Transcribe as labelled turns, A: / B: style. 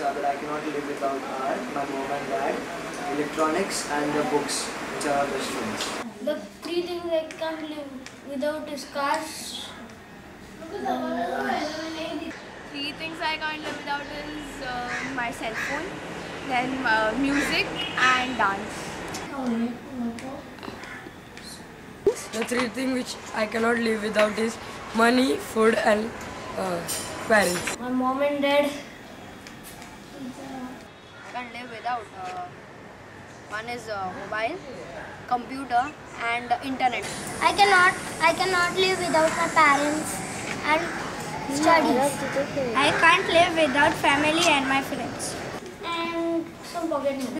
A: that I cannot live without are my mom and dad, electronics, and the books, which are our best friends.
B: The three things I can't live without is cars.
C: Three things I can't live without is my cell phone, then music and dance.
D: The three things which I cannot live without is money, food, and parents.
B: My mom and dad.
E: I can't live without. One is mobile, computer, and internet.
B: I cannot live without my parents and studies.
C: I can't live without family and my friends.
B: And some pocket money.